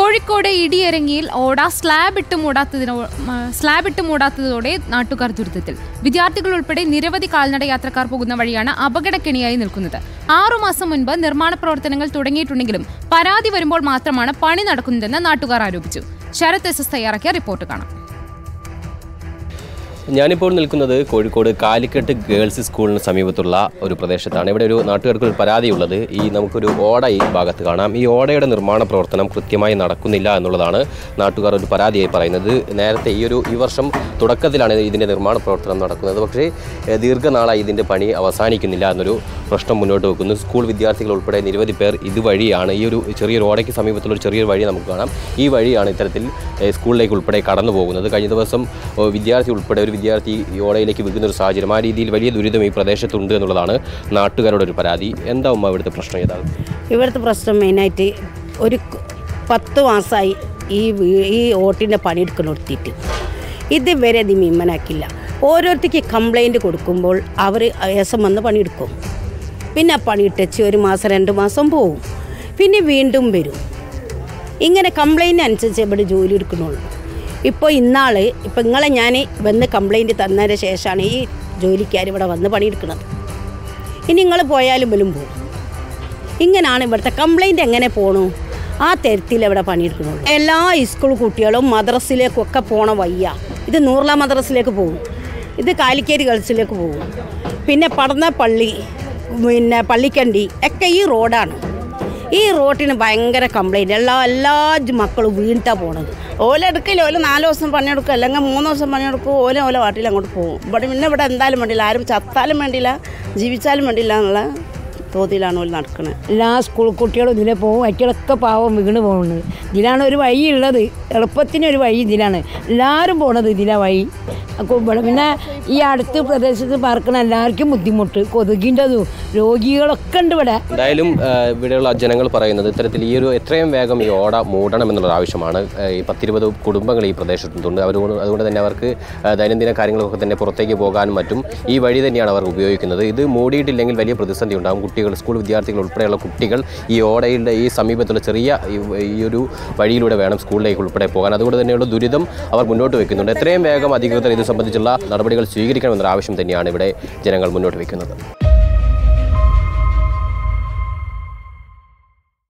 കോഴിക്കോട് ഇടിയരങ്ങിയിൽ ഓട സ്ലാബ് ഇട്ട് മൂടാത്തതോടെ നാട്ടുകാർ ദുരിതത്തിൽ. വിദ്യാർത്ഥികൾ ഉൾപ്പെടെ നിരവധി കാൽനട യാത്രക്കാർ പോകുന്ന വഴിയാണ് അപകടക്കെണിയായി നിൽക്കുന്നത്. 6 മാസം മുൻപ് നിർമ്മാണ പ്രവർത്തനങ്ങൾ തുടങ്ങിയിട്ടുണ്ടെങ്കിലും പരാതി വരുമ്പോൾ മാത്രമാണ് പണി നടക്കുന്നതെന്ന് നാട്ടുകാർ ആരോപിച്ചു. ശരത് എസ് തയ്യാറാക്കിയ റിപ്പോർട്ട് കാണാം. ഞാനിപ്പോൾ നിൽക്കുന്നത് കോഴിക്കോട് കാലിക്കട്ട് ഗേൾസ് സ്കൂളിന് സമീപത്തുള്ള ഒരു പ്രദേശത്താണ്. ഇവിടെ ഒരു നാട്ടുകാർക്കൊരു പരാതിയുള്ളത് നമുക്കൊരു ഓട ഈ ഭാഗത്ത് കാണാം. ഈ ഓടയുടെ നിർമ്മാണ പ്രവർത്തനം കൃത്യമായി നടക്കുന്നില്ല എന്നുള്ളതാണ് നാട്ടുകാർ ഒരു പരാതിയായി പറയുന്നത്. നേരത്തെ ഈ വർഷം തുടക്കത്തിലാണ് ഇതിൻ്റെ നിർമ്മാണ പ്രവർത്തനം നടക്കുന്നത്. പക്ഷേ ദീർഘനാളായി ഇതിൻ്റെ പണി അവസാനിക്കുന്നില്ല എന്നൊരു പ്രശ്നം മുന്നോട്ട് വെക്കുന്നു. സ്കൂൾ വിദ്യാർത്ഥികൾ ഉൾപ്പെടെ നിരവധി പേർ ഇതുവഴിയാണ് ഈ ഒരു ചെറിയൊരു ഓടയ്ക്ക് സമീപത്തുള്ള ഒരു ചെറിയൊരു വഴി നമുക്ക് കാണാം. ഈ വഴിയാണ് ഇത്തരത്തിൽ സ്കൂളിലേക്ക് ഉൾപ്പെടെ കടന്നു പോകുന്നത്. കഴിഞ്ഞ ദിവസം ഒരു വിദ്യാർത്ഥി ഈ ഓടയിലേക്ക് വീഴുന്ന ഒരു സാഹചര്യം, ആ രീതിയിൽ വലിയ ദുരിതം ഈ പ്രദേശത്തുണ്ട് എന്നുള്ളതാണ് നാട്ടുകാരുടെ ഒരു പരാതി. എന്താ ഇവിടുത്തെ പ്രശ്നം? ഏതാണ് ഇവിടുത്തെ പ്രശ്നം? മെയിനായിട്ട് ഒരു 10 മാസമായി ഈ ഓട്ടിൻ്റെ പണിയെടുക്കണോർത്തിട്ട് ഇതുവരെ അത് മീമനാക്കില്ല. ഓരോരുത്തർക്ക് കംപ്ലൈൻറ്റ് കൊടുക്കുമ്പോൾ അവർ ഏസം വന്ന് പണിയെടുക്കും. പിന്നെ പണിയിട്ടച്ച് 1 മാസം 2 മാസം പോവും, പിന്നെ വീണ്ടും വരും. ഇങ്ങനെ കംപ്ലൈൻറ്റ് അനുസരിച്ച് ഇവിടെ ജോലി എടുക്കണുള്ളൂ. ഇപ്പോൾ നിങ്ങളെ ഞാൻ വന്ന് കംപ്ലൈൻറ്റ് തന്നതിന് ശേഷമാണ് ഈ ജോലിക്കാർ ഇവിടെ വന്ന് പണിയെടുക്കുന്നത്. ഇനി നിങ്ങൾ പോയാലും പോലും പോകും. ഇങ്ങനെയാണ് ഇവിടുത്തെ കംപ്ലൈൻറ്റ്. എങ്ങനെ പോകണു? ആ തരത്തിൽ ഇവിടെ പണിയെടുക്കണുള്ളൂ. എല്ലാ സ്കൂൾ കുട്ടികളും മദ്രസിലേക്കൊക്കെ പോണ വയ്യ. ഇത് നൂർല മദ്രസിലേക്ക് പോകും, ഇത് കാലിക്കറ്റ് ഗേൾസിലേക്ക് പോകും, പിന്നെ പടന്നപ്പള്ളി, പിന്നെ പള്ളിക്കണ്ടി ഒക്കെ ഈ റോഡാണ്. ഈ റോഡിന് ഭയങ്കര കംപ്ലൈൻറ്റ്. എല്ലാ മക്കളും വീണിട്ടാണ് പോണത്. ഓലെടുക്കില്ല. 4 ദിവസം പണിയെടുക്കും, അല്ലെങ്കിൽ 3 ദിവസം പണിയെടുക്കും. ഓല വാട്ടിൽ അങ്ങോട്ട് പോകും. ഇവിടെ എന്തായാലും വേണ്ടിയില്ല, ആരും ചത്താലും വേണ്ടിയില്ല, ജീവിച്ചാലും വേണ്ടിയില്ല എന്നുള്ള തോതിലാണ് ഓല് നടക്കുന്നത്. എല്ലാ സ്കൂൾ കുട്ടികളും ഇതിലെ പോകും. അയറ്റൊക്കെ പാവം വീണ് പോകുന്നത്. ഇതിലാണ് ഒരു വഴി ഉള്ളത്, എളുപ്പത്തിനൊരു വഴി ഇതിലാണ്. എല്ലാവരും പോണത് ഇതിലെ വഴി. പിന്നെ ഈ അടുത്ത പ്രദേശത്ത് പാർക്കണ എല്ലാവർക്കും ബുദ്ധിമുട്ട്, കൊതുകിൻ്റെതും രോഗികളൊക്കെ ഉണ്ട് ഇവിടെ. എന്തായാലും ഇവിടെയുള്ള ജനങ്ങൾ പറയുന്നത് ഇത്തരത്തിൽ എത്രയും വേഗം ഈ ഓട മൂടണമെന്നുള്ള ആവശ്യമാണ്. ഈ 10-20 കുടുംബങ്ങൾ ഈ പ്രദേശത്തുണ്ട്. അതുകൊണ്ട് തന്നെ അവർക്ക് ദൈനംദിന കാര്യങ്ങളൊക്കെ തന്നെ പുറത്തേക്ക് പോകാനും മറ്റും ഈ വഴി തന്നെയാണ് അവർ ഉപയോഗിക്കുന്നത്. ഇത് മൂടിയിട്ടില്ലെങ്കിൽ വലിയ പ്രതിസന്ധി ഉണ്ടാകും. സ്കൂൾ വിദ്യാർത്ഥികൾ ഉൾപ്പെടെയുള്ള കുട്ടികൾ ഈ ഓടയുടെ ഈ സമീപത്തുള്ള ചെറിയ ഈ ഒരു വഴിയിലൂടെ വേണം സ്കൂളിലേക്ക് ഉൾപ്പെടെ പോകാൻ. അതുകൊണ്ട് തന്നെയുള്ള ദുരിതം അവർ മുന്നോട്ട് വയ്ക്കുന്നുണ്ട്. എത്രയും വേഗം അധികൃതർ ഇത് സംബന്ധിച്ചുള്ള നടപടികൾ സ്വീകരിക്കണമെന്നൊരു ആവശ്യം തന്നെയാണ് ഇവിടെ ജനങ്ങൾ മുന്നോട്ട് വയ്ക്കുന്നത്.